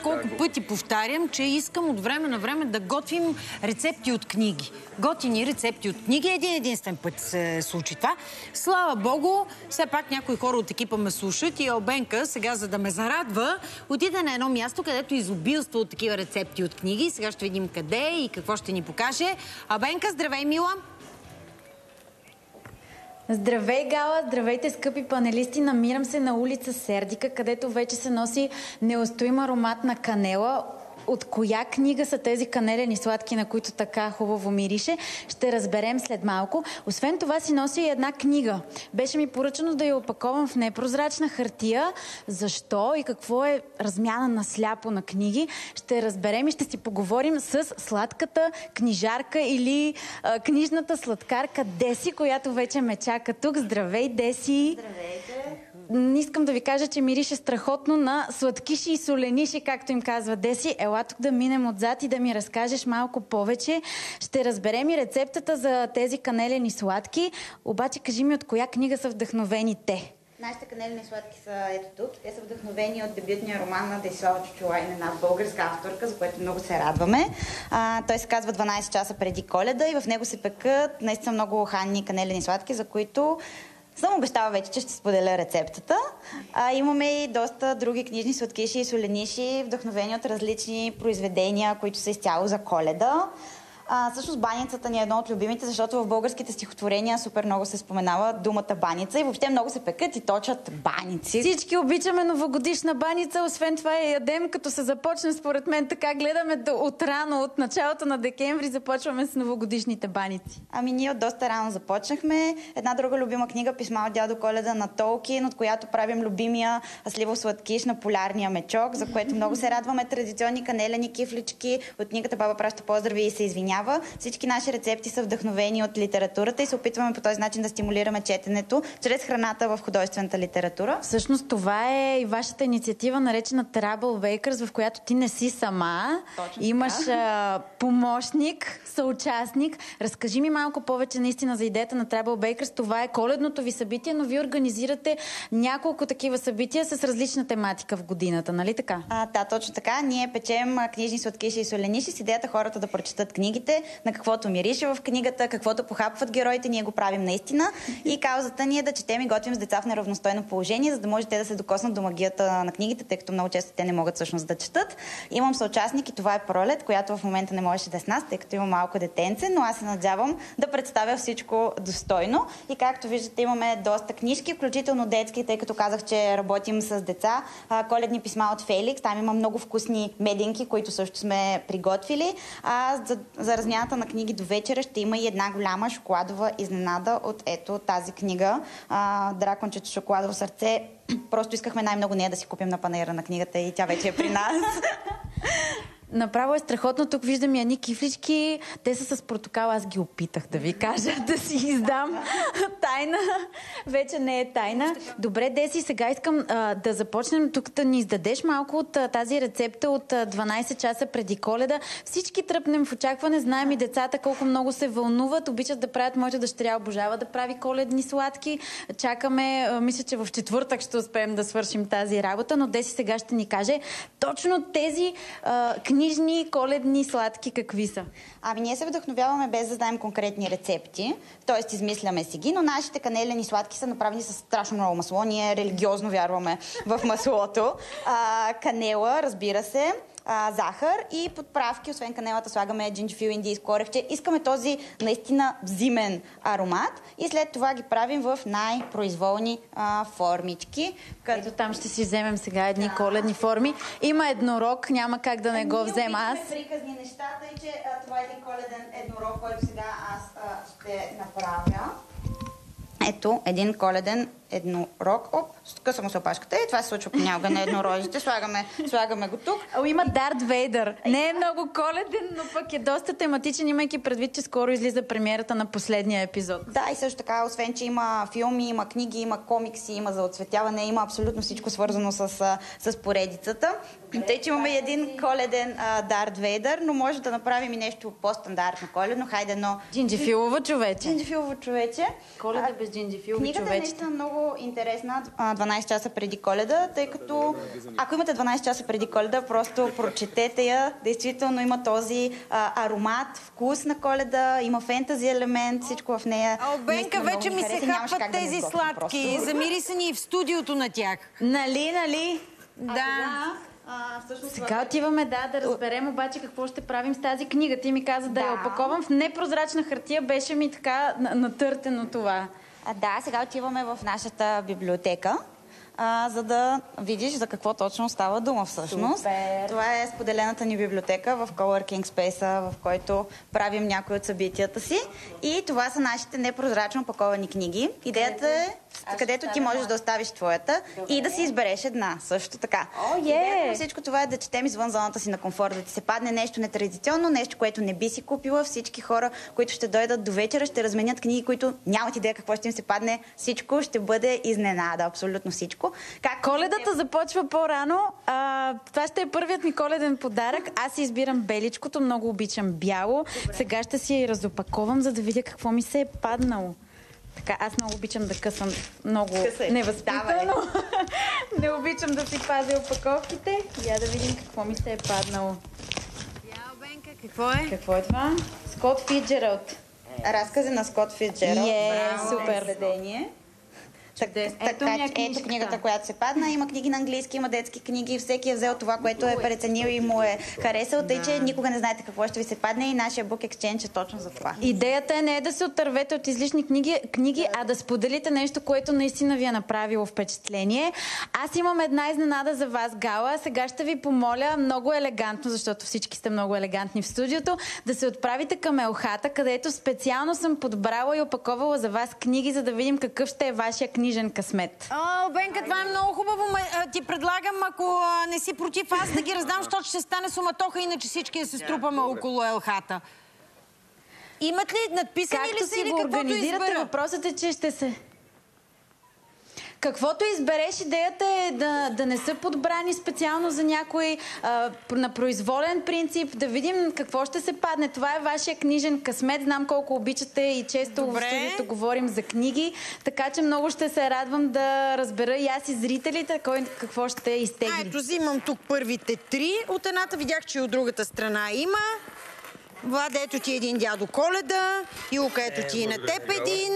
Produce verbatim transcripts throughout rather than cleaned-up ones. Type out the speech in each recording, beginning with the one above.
колко пъти повтарям, че искам от време на време да готвим рецепти от книги. Готини рецепти от книги. Един единствен път се случи това. Слава Богу, все пак някои хора от екипа ме слушат и Албенка, сега за да ме зарадва, отиде на едно място, където изобилства от такива рецепти от книги. Сега ще видим къде и какво ще ни покаже. Албенка, здравей, мила! Здравей, Гала! Здравейте, скъпи панелисти! Намирам се на улица Сердика, където вече се носи неустоим аромат на канела. От коя книга са тези канелени сладки, на които така хубаво мирише, ще разберем след малко. Освен това си носи и една книга. Беше ми поръчано да я опаковам в непрозрачна хартия. Защо и какво е размяна на сляпо на книги, ще разберем и ще си поговорим с сладката книжарка или а, книжната сладкарка Деси, която вече ме чака тук. Здравей, Деси! Здравейте! Искам да ви кажа, че мирише страхотно на сладкиши и солениши, както им казва Деси. Ела тук да минем отзад и да ми разкажеш малко повече. Ще разберем и рецептата за тези канелени сладки. Обаче кажи ми от коя книга са вдъхновени те? Нашите канелени сладки са ето тук. Те са вдъхновени от дебютния роман на Десислава Чучулайн, една българска авторка, за което много се радваме. А, той се казва дванайсет часа преди Коледа и в него се пекат наистина много ханни канелени сладки, за които съм обещала вече, че ще споделя рецептата. А, имаме и доста други книжни сладкиши и солениши, вдъхновени от различни произведения, които са изцяло за Коледа. А, всъщност баницата ни е едно от любимите, защото в българските стихотворения супер много се споменава думата баница и въобще много се пекат и точат баници. Всички обичаме новогодишна баница, освен това я ядем, като се започне според мен така. Гледаме от рано, от началото на декември започваме с новогодишните баници. Ами ние от доста рано започнахме. Една друга любима книга, Писма от дядо Коледа на Толкин, от която правим любимия сливов сладкиш на полярния мечок, за което много се радваме. Традиционни канелени кифлички от книгата Баба праща поздрави и се извинява. Всички наши рецепти са вдъхновени от литературата и се опитваме по този начин да стимулираме четенето чрез храната в художествената литература. Всъщност това е и вашата инициатива, наречена Trouble Bakers, в която ти не си сама. Точно имаш а, помощник, съучастник. Разкажи ми малко повече наистина за идеята на Trouble Bakers. Това е коледното ви събитие, но ви организирате няколко такива събития с различна тематика в годината, нали така? А, да, точно така. Ние печем книжни сладкиши и солениши с идеята хората да прочетат книгите, на каквото мирише в книгата, каквото похапват героите, ние го правим наистина. И каузата ни е да четем и готвим с деца в неравностойно положение, за да може те да се докоснат до магията на книгите, тъй като много често те не могат всъщност да четат. Имам съучастник и това е Пролет, която в момента не можеше да е с нас, тъй като има малко детенце, но аз се надявам да представя всичко достойно. И както виждате, имаме доста книжки, включително детски, тъй като казах, че работим с деца. Коледни писма от Феликс, там има много вкусни меденки, които също сме приготвили. А за, за размяната на книги до вечера ще има и една голяма шоколадова изненада от ето тази книга. А, Дракончето шоколадово сърце. Просто искахме най-много нея да си купим на панаира на книгата и тя вече е при нас. Направо е страхотно. Тук виждам и едни кифлички. Те са с портокал. Аз ги опитах да ви кажа, да си издам тайна. Вече не е тайна. Добре, Деси, сега искам а, да започнем тук да ни издадеш малко от а, тази рецепта от а, дванайсет часа преди Коледа. Всички тръпнем в очакване. Знаем и децата колко много се вълнуват. Обичат да правят. Моята дъщеря обожава да прави коледни сладки. Чакаме. А, мисля, че в четвъртък ще успеем да свършим тази работа, но Деси сега ще ни каже точно тези а, книжни, коледни сладки какви са? Ами ние се вдъхновяваме без да знаем конкретни рецепти, т.е. измисляме си ги, но нашите канелени сладки са направени с страшно много масло. Ние религиозно вярваме в маслото. А, канела, разбира се, а, захар и подправки. Освен канелата слагаме джинджифил, индийско орехче. Искаме този наистина зимен аромат и след това ги правим в най-произволни а, формички. Ето там ще си вземем сега едни да. коледни форми. Има еднорог, няма как да не го взема аз. Ние приказни нещата и че а, това е един коледен еднорог, който сега аз а, ще направя. Ето, един коледен еднорог. Оп, скъсам се опашката. И това се случва понякога на еднорожите. Слагаме, слагаме го тук. О, има Дарт Вейдър. Не е много коледен, но пък е доста тематичен, имайки предвид, че скоро излиза премиерата на последния епизод. Да, и също така, освен, че има филми, има книги, има комикси, има за оцветяване, има абсолютно всичко свързано с, с поредицата. Тъй, че имаме един коледен а, Дарт Вейдър, но може да направим и нещо по-стандартно коледно. Хайде едно... Джинджифилово човече. Джинджифилово човече. Коледа без джинджифил и Книгата е човечета. наистина много интересна, а, дванайсет часа преди Коледа, тъй като ако имате дванайсет часа преди Коледа, просто прочетете я. Действително има този а, аромат, вкус на Коледа, има фентази елемент, всичко в нея. О, Бенка, наистина много вече ми се хареса, нямаше хапват как да не тези сготвим сладки. просто. Замири се ни и в студиото на тях. Нали, нали? Да. А, всъщност, Сега отиваме, да, да разберем обаче какво ще правим с тази книга. Ти ми каза да, Да. я опаковам в непрозрачна хартия. Беше ми така на- натъртено това. А, да, сега отиваме в нашата библиотека, а, за да видиш за какво точно става дума всъщност. Супер. Това е споделената ни библиотека в Coworking Space, в който правим някои от събитията си. И това са нашите непрозрачно опаковани книги. Идеята е, където ти можеш да оставиш твоята и да си избереш една също така. О, е! Идеята на всичко това е да четем извън зоната си на комфорт, да ти се падне нещо нетрадиционно, нещо, което не би си купила. Всички хора, които ще дойдат до вечера, ще разменят книги, които нямат идея какво ще им се падне. Всичко ще бъде изненада, абсолютно всичко. Как Коледата започва по-рано. А, това ще е първият ми коледен подарък. Аз си избирам беличкото, много обичам бяло. Сега ще си я разопаковам, за да видя какво ми се е паднало. Така, аз много обичам да късам много Късай. невъзпитано. Не обичам да си пазя опаковките. Я да видим какво ми се е паднало. Я, Бенка, какво е? Какво е това? Скот Фицджералд. Разкази на Скот Фицджералд. Е, Браво, супер. произведение. Чудесно. Така, Ето ми е ето книжката. книгата, която се падна. Има книги на английски, има детски книги. Всеки е взел това, което е преценил и му е харесал, тъй че никога не знаете какво ще ви се падне и нашия Book Exchange е точно за това. Идеята е не е да се отървете от излишни книги, книги, а да споделите нещо, което наистина ви е направило впечатление. Аз имам една изненада за вас, Гала. Сега ще ви помоля много елегантно, защото всички сте много елегантни в студиото, да се отправите към Елхата, където специално съм подбрала и опаковала за вас книги, за да видим какъв ще е вашия книжен късмет. О, Бенка, това е много хубаво. Ма, а, ти предлагам, ако а, не си против, аз да ги раздам, защото ще стане суматоха, иначе всички да се струпаме около Елхата. Имат ли надписани ли Както са си или го каквото организирате, избера? въпросът е, че ще се... Каквото избереш, идеята е да, да не са подбрани специално за някой а, на произволен принцип, да видим какво ще се падне. Това е вашия книжен късмет. Знам колко обичате и често Добре. в студиото говорим за книги, така че много ще се радвам да разбера и аз и зрителите кой какво ще А, изтегли. ето, взимам тук първите три. От едната видях, че и от другата страна има. Владе, ето ти един дядо Коледа. Юка, ето ти и на теб един.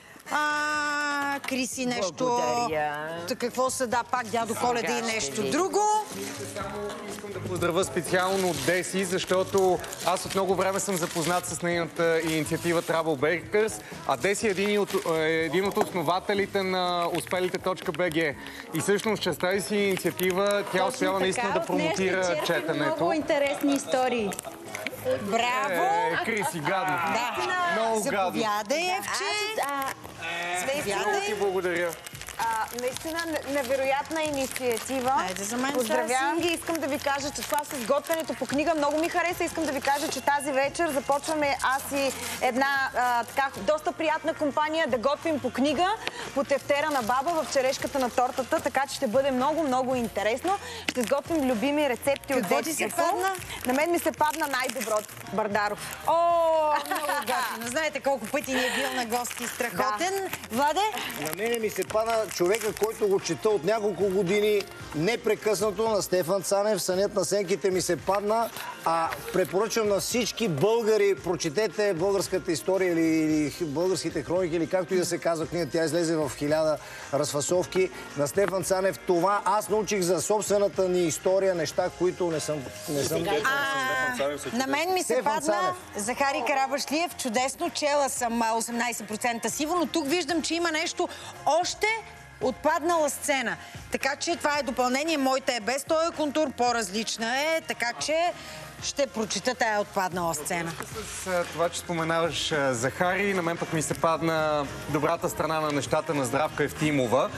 А, Криси нещо... Благодаря. Та какво са, да, пак дядо Коледа и нещо друго. Искам да поздравя специално Деси, защото аз от много време съм запознат с нейната инициатива Travel Bakers, а Деси е един от, е един от основателите на успелите точка би джи. И всъщност чрез тази си инициатива тя успява наистина да промотира четенето. Много интересни истории. Браво! Е, Криси, гадно. Да. Много гадно. Заповядай, Евче. А, Много ти благодаря. А, наистина не- невероятна инициатива. Айде за мен, Поздравявам Саси. ги. Искам да ви кажа, че това с готвенето по книга много ми хареса. Искам да ви кажа, че тази вечер започваме аз и една а, така доста приятна компания да готвим по книга по тефтера на баба в черешката на тортата, така че ще бъде много, много интересно. Ще сготвим любими рецепти от Какво ти се детството. падна? На мен ми се падна най-добро Бардаров. О, много готино. Знаете колко пъти ни е бил на гости. Страхотен. Владе? На мене ми се пада човека, който го чета от няколко години непрекъснато, на Стефан Цанев. Сънят на сенките ми се падна. А препоръчвам на всички българи, прочетете българската история или, или българските хроники, или както и да се казва книга. Тя излезе в хиляда разфасовки на Стефан Цанев. Това аз научих за собствената ни история, неща, които не съм... Не съм... А, на мен ми се Стефан падна Цанев. Захари Карабашлиев. Чудесно, чела съм а, осемнайсет процента сигурно. Тук виждам, че има нещо още отпаднала сцена. Така че това е допълнение. Моята е без този контур, по-различна е. Така че ще прочита тая отпаднала сцена. С а, това, че споменаваш а, Захари, на мен пък ми се падна добрата страна на нещата на Здравка Евтимова.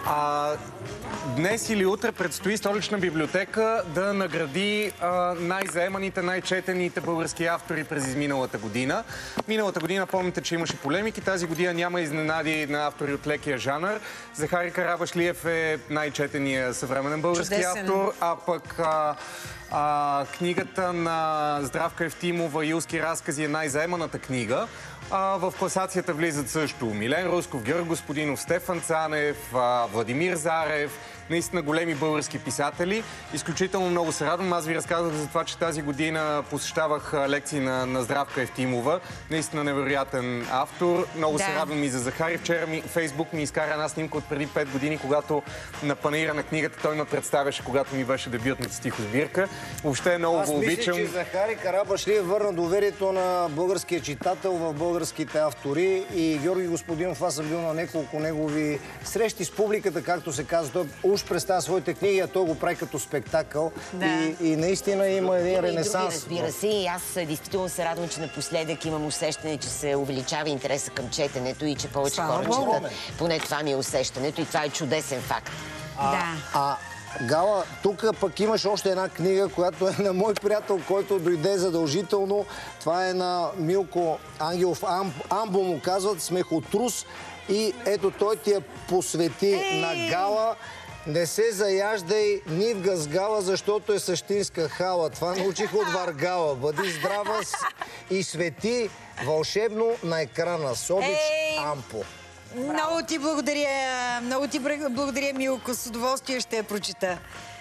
А, днес или утре предстои Столична библиотека да награди а, най-заеманите, най-четените български автори през изминалата година. Миналата година помните, че имаше полемики. Тази година няма изненади на автори от лекия жанр. Захари Карабашлиев е най-четения съвременен български Чудесен. автор, а пък а, а, книгата на Здравка Евтимова «Юлски разкази» е най-заеманата книга. А, в класацията влизат също Милен Русков, Георги Господинов, Стефан Цанев, а, Владимир Зарев, наистина големи български писатели. Изключително много се радвам. Аз ви разказах за това, че тази година посещавах лекции на, на Здравка Евтимова. Наистина невероятен автор. Много Да. се радвам и за Захари. Вчера ми, Фейсбук ми изкара една снимка от преди пет години, когато на панаира на книгата той ме представяше, когато ми беше дебютната стихосбирка. Въобще много Аз го мисля, обичам. че Захари Карабашлиев върна доверието на българския читател в българските автори и Георги Господинов, аз съм бил на няколко негови срещи с публиката, както се казва. Той уж представя своите книги, а той го прави като спектакъл. Да. И, и наистина има един ренесанс. Разбира се, и аз действително се радвам, че напоследък имам усещане, че се увеличава интереса към четенето и че повече Слава хора Богу. четат. Поне това ми е усещането и това е чудесен факт. Да. А, Гала, тук пък имаш още една книга, която е на мой приятел, който дойде задължително. Това е на Милко Ангелов. Ам, Амбо му казват, смехотрус. И ето той ти я посвети на Гала. Не се заяждай ни в газгала, защото е същинска хала. Това научих от Варгала. Бъди здрава и свети вълшебно на екрана. С обич, Ей! Ампо. Много ти благодаря, много ти благодаря, Милко. С удоволствие ще я прочита.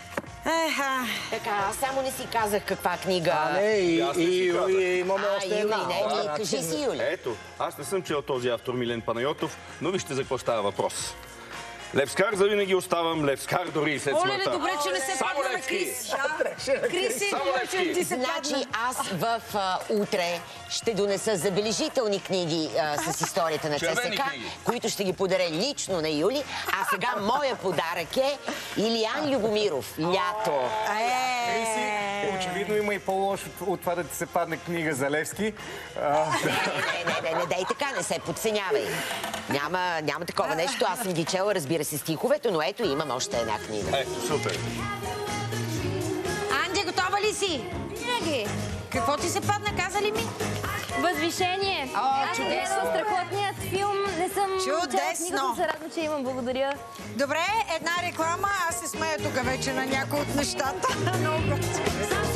Еха. Така, аз само не си казах каква книга. А, не, и, аз не и, си казах. и, и имаме А, още Юли, една. не, А, ми, значи, кажи си, Юли. Ето, аз не съм чел този автор Милен Панайотов, но вижте за какво става въпрос. Левскар завинаги оставам, Левскар дори и след Оле, смъртта. добре, че не се Само падна на Левски. Крис. Крис е Само добре, че не ти се Значи падна. аз в а, утре ще донеса забележителни книги а, с историята на Червени ЦСК, книги. които ще ги подаря лично на Юли. А сега моя подарък е Илиян Любомиров. Лято. Е, Очевидно има и по-лошо от това да ти се падне книга за Левски. А, Не, не, не, не, дей така, не се подценявай. Няма, няма такова нещо. Аз съм ги чела, разбира се, стиховете, но ето имам още една книга. Ето, супер. Анди, готова ли си? Винаги. Какво ти се падна, каза ли ми? Възвишение. О, Аз съм чудесно. гледала страхотният филм. Не съм Чудесно. чела книгата, но се радвам, че имам. Благодаря. Добре, една реклама. Аз се смея тук вече на някои от нещата. Много готино.